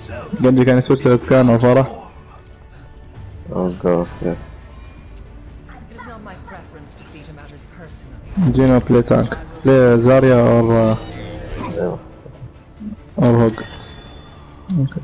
Genji, can you switch to scan or Farah? Oh god, yeah. It is not my preference to see to matters personally. Gino, play tank. Play Zarya Yeah. or Hog. Okay.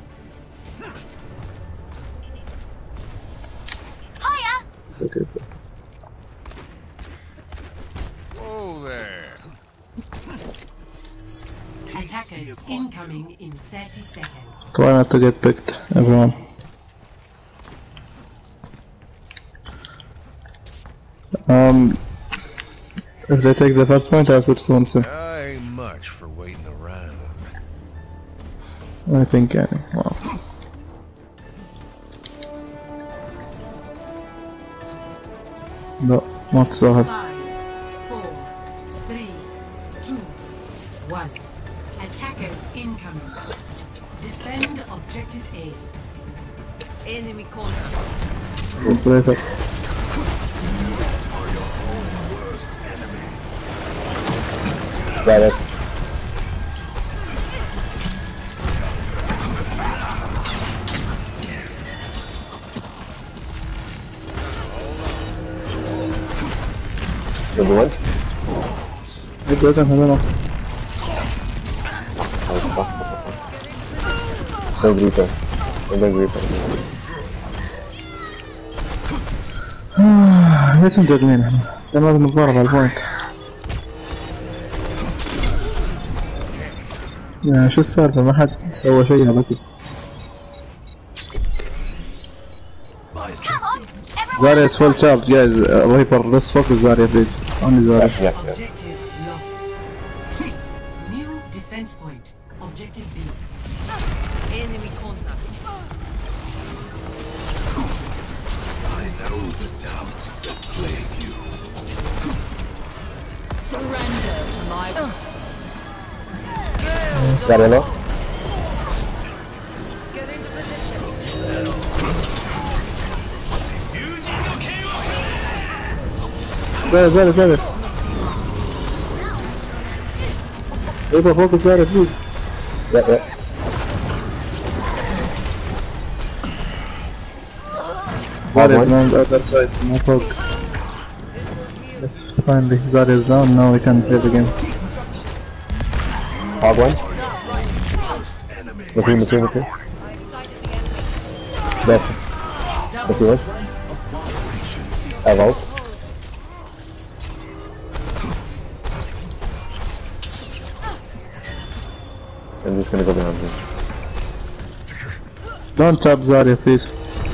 Okay. Whoa there. Attackers incoming in 30 seconds. Try not to get picked, everyone. If they take the first point, I switch to Winston. Ain't much for waiting around. I think any. Wow. No, not so hard. 5, 4, 3, 2, 1. Attackers incoming. Defend objective A. Enemy contact. Play that. Got it. Good one. Good, I don't know. No Reaper. No Reaper. ليش مجادلين احنا؟ لازم نتضارب على البوينت. يا شو السالفة؟ ما حد سوى شيء على كده. Zarya is full charge, guys. Reaper, let's focus Zarya, please. Only Zarya. Yeah. Objective lost. New defense point. Objective B. Enemy contact. I know the doubts that plague you. Surrender to my. Got it, no? Get into position. Zarya. Reaper, focus Zarya, please. Yeah. Zarya is on the other side, not Hog. Yes, finally, Zarya is down, now we can play the game. Hog one. Machine. Left. Machine. Have out. I'm just gonna go behind him. Don't tap Zarya, please.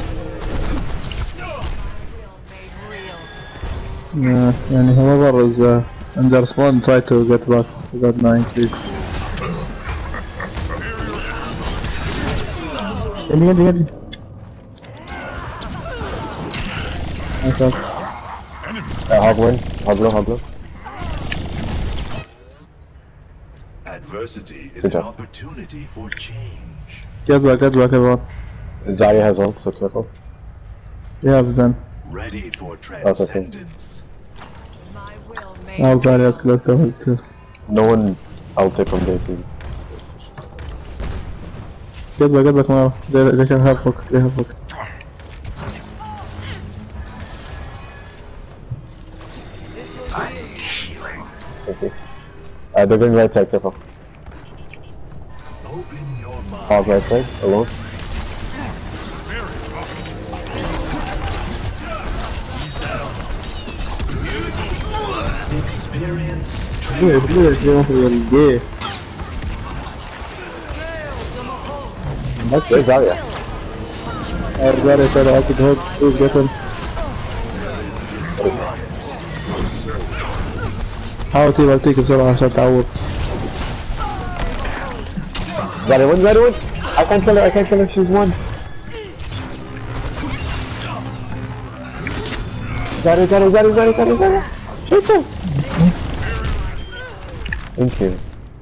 And whoever is under spawn, try to get back to that 9, please. Get. Okay. Hog one. Hog low. Adversity is Good an job. opportunity for change. Get back, everyone. Zarya has ult, so careful. You have them. Ready for Okay. transcendence. My will may. All Zarya is close to ult too. No one I'll take from their team. Get back, Mara. They can have hook. They have hook. Okay. They're going right side, careful. Open your mind. Hog right side, alone. Experience. Yeah. Where's Zarya? Zarya said I could hook. Please get him. حاول تيجي بسرعة عشان تعوض. Zarya one. I can't kill her, she's one. Zarya. Shoot her. Thank you.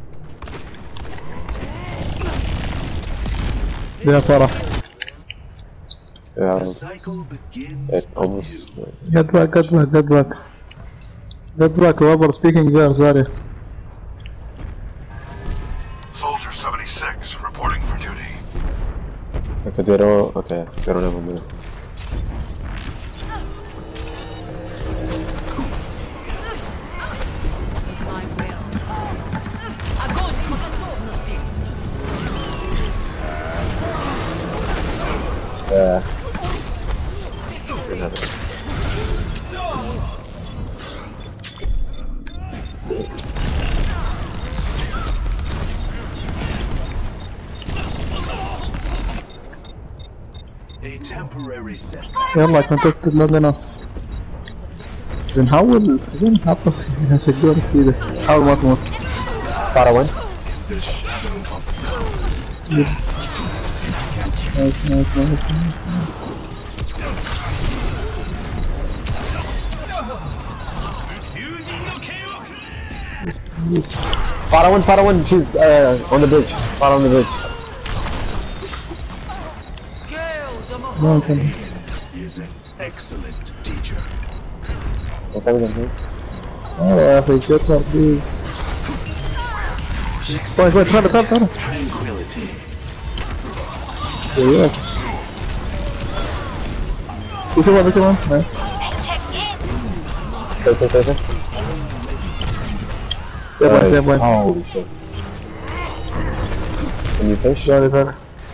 يا فرح. Yeah, The cycle begins it almost. Get back, whoever speaking there, Zarya. Soldier 76, reporting for duty. Okay, they don't. Okay, they don't have a minute. It's my will. Огонь по готовности. Yeah. A temporary setback. يلا contested long enough. نحاول نحط نشجعك في ايده. حاول ما تموت. Far one. نايس. Far one. She's on the bridge. Far on the bridge. No, okay. He is an excellent teacher. Okay, we can do. Oh يا أخي شكرا بليز. طيب تعال. Tranquility. ايوه. This one. Nice. Take. Save one. Oh, shit. Can you push? Sorry.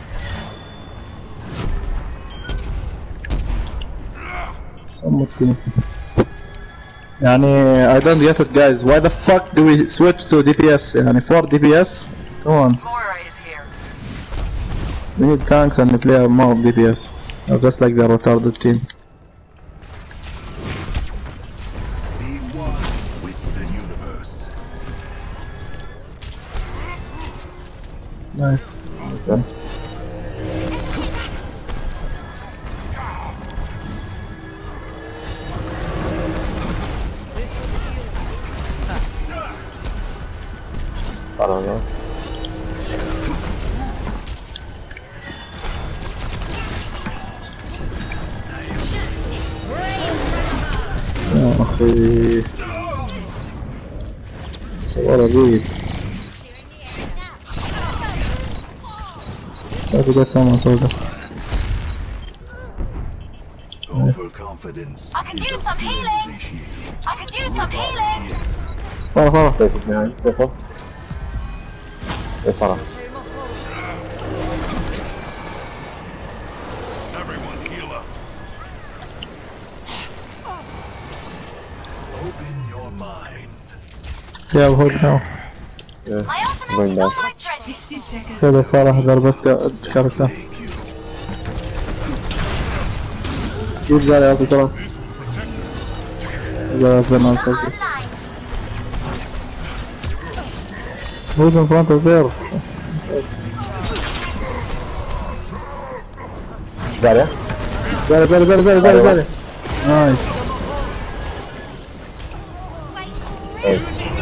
يعني I don't get it guys, why the fuck do we switch to DPS يعني 4 DPS? Come on. Mora is here. We need tanks and we play more DPS. Just like the retarded team. Be one with the universe. Nice. I don't know. يا أخي والله بيت. Try to get someone soldier. Overconfidence I could is use a some fear healing. satiated. I could use some healing. Follow. Take it behind. Careful. Hey, Farah. Everyone heal up. Open your mind. Yeah, we'll hold now. Yeah. My ultimate Going is back. almost ready. 60 seconds. So the Farah their best character. Thank you. Use that out بسرعة. إذا زي ما قلت. Online. Who's in front of there? Got it? Very. Nice. Hey.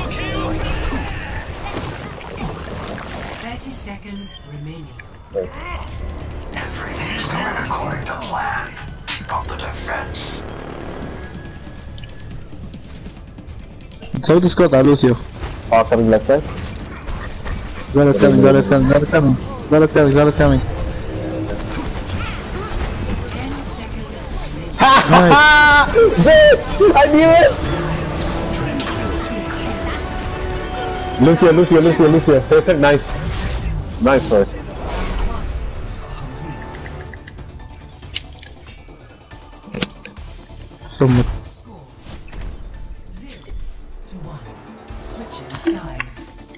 30 seconds remaining. Everything's going according to plan. Keep up the defense. سوي سكوت على لوسيو. Far coming left side. Zala's coming. 10 seconds remaining. Nice. Bitch! I knew it! Lucia. Perfect, nice. Nice first. Somewhat. Score 0-1. Switching sides.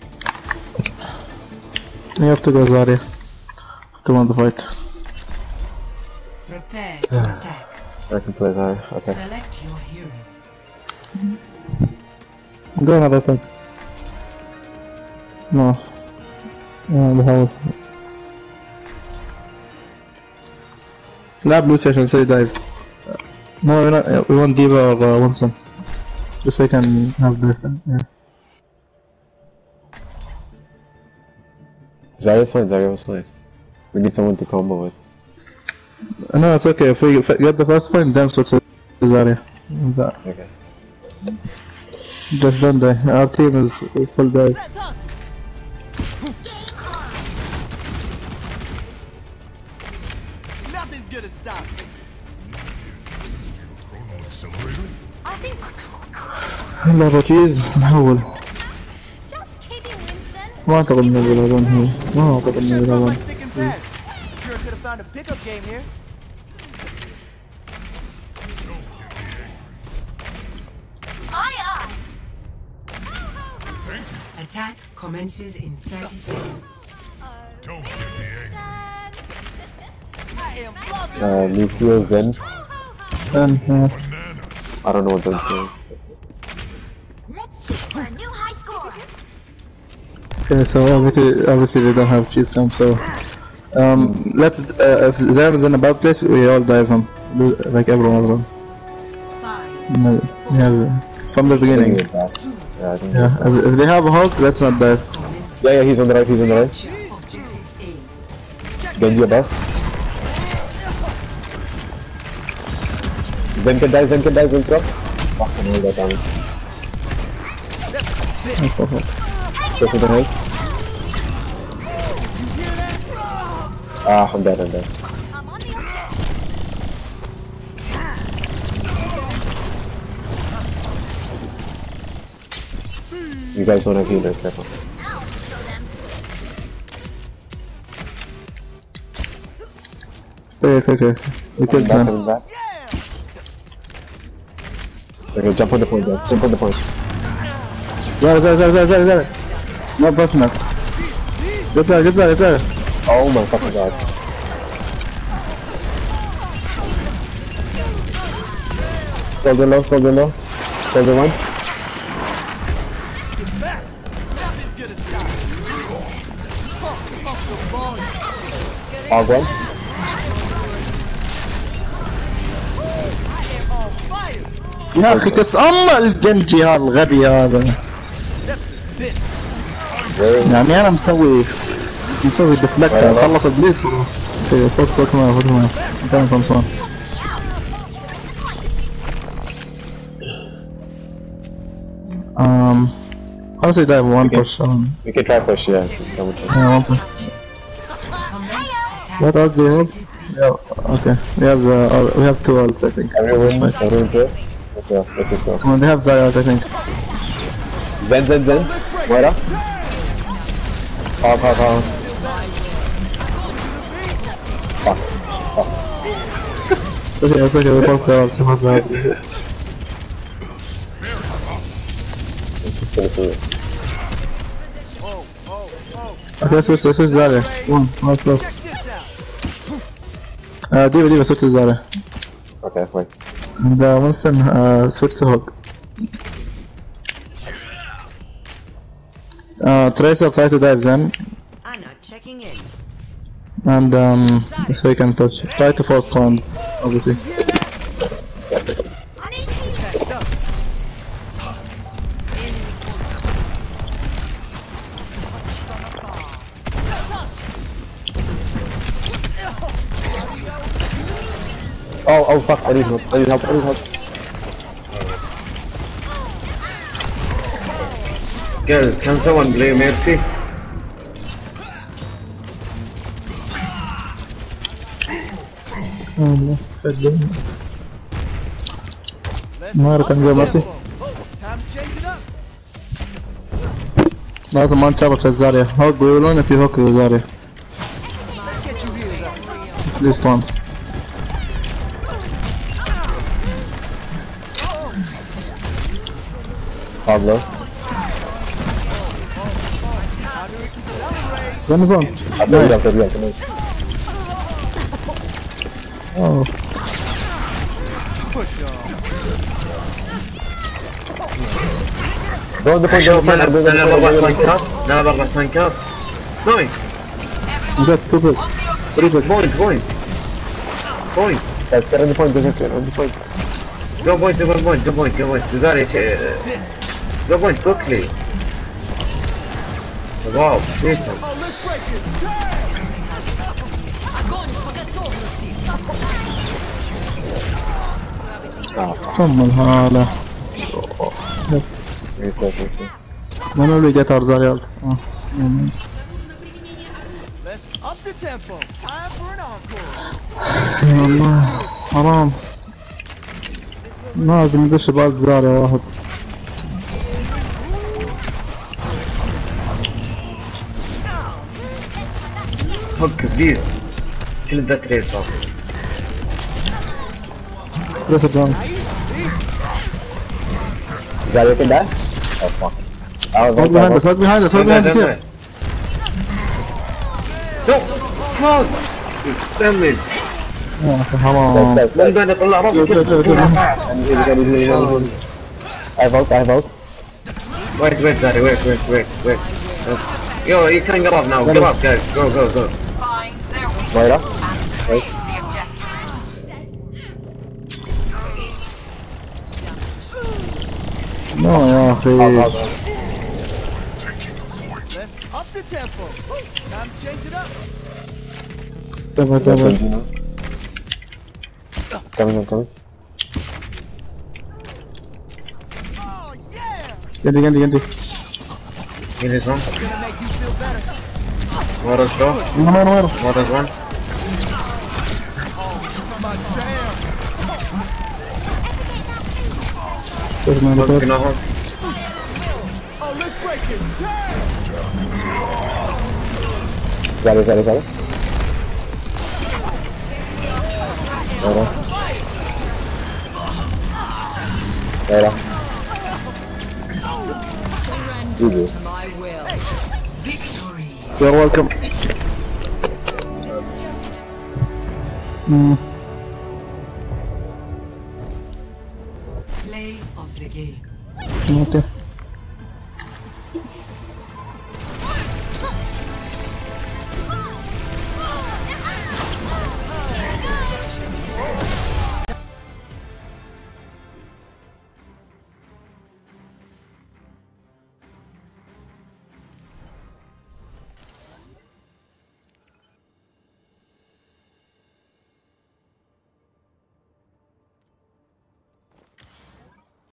You have to go Zarya to win the fight. Prepare to attack. I can play that. Okay. Select your hero. Go another attack. No. بحاول. لعب لوسي عشان يسوي دايف. No, we want Diva or Winston. Just so I can have the yeah. Zarya was fine. We need someone to combo with. No, it's okay. If we get the first point, then switch to Zarya. That. Okay. Just don't die. Our team is full dive. Nothing's gonna stop me. Chrono accelerator? I think. اللعبة تشيز نحول. Just kidding, Winston. ما أعتقد إنه بيلعبون هي. ما أعتقد إنه بيلعبون. Sticking fast. Sure could have found a pickup game here. Aye. Attack commences in 30 seconds. Don't get me angry. I am loving Lucio, Zen. And Bananas. I don't know what those are. Let's shoot for a new high score. okay, so obviously they don't have cheese cam, so let's if Zan is in a bad place, we all dive him, like everyone. 5, Yeah, from the beginning. Yeah, I think Yeah, if they have a hog, let's not dive. yeah, he's on the right, he's on the right. objective A. Genji above. Zen can die, Zen drop. Fucking hell, that damage. Go to the right. Ah, I'm dead. I'm on the objective. You guys don't have healers, careful. I'll show them. Okay. We killed Back, Zan. coming back. Okay, jump on the point, guys. Jump on the point. Zara. Not personal. Get there. Oh my fucking god. Soldier low. Soldier one. nothing's gonna stop me. Pump up the volume. Hog one. I am on fire. يا أخي تسأمر الجنجي هذا الغبي هذا. يعني أنا مسوي ديفلكت خلص البليد. اوكي فوت معي. كان خلصان. Honestly, dive one push. We can try push, yeah. Yeah, one push. Commence attack. What else do you have? Yeah, okay. We have two ults, I think. Everyone here. Let's just go. Come on, they have Zyart, I think. Zen. Moira. Hog. It's okay, we both got ults. He has Zyart. Just gonna see it. Okay, let's switch Zarya. One close. Check this out. Diva, switch to Zarya. Okay, wait. And Winston, switch to Hog. Tracer, try to dive Zen. I'm not checking in. And so you can push. Try to force stones, obviously. Oh fuck, I need help. Girls, can someone play Mercy? Mara can go Mercy. Time to change it up. لازم ما نشابك للزاريا. هوك بيقولون if you hook للزاريا. Let's get you healed up. At least once. Pablo. Run his on. Nice. Oh. Push on. Go on the point, انا بغلط ماينكرافت. نويس. You got 2 bricks. 3 bricks. Point. Guys, get on the point, on the point. Go point. Zari, go point quickly. Wow, Jesus. Oh, let's break it. صم الهالة. منو اللي جت ارزاريال؟ Let's up the tempo. Time for an encore. يا الله حرام لازم ندش بعد زارع واحد. Fuck, please. Kill that race off. ثلاثة داون. Zarya can die? Oh fuck. Hold behind us, hold behind us, hold behind us here. No! Fuck! Damn it! حرام. من ده نطلع راسك I vote. Wait, Daddy, wait. Yo, you can get up now. Get up, guys. Go. Moira? Wait. No يا أخي. Let's up the tempo. Time to change it up. سبعة. Coming. Oh yeah. جندي. Kill this one. Gonna make you feel better. Moira's go. مرة. Moira's one. My jam. Fuck, no hold. Oh, let's break it. Damn. Zarya. Moira. Surrender to my will. Victory. You're welcome. Play of the game. Okay.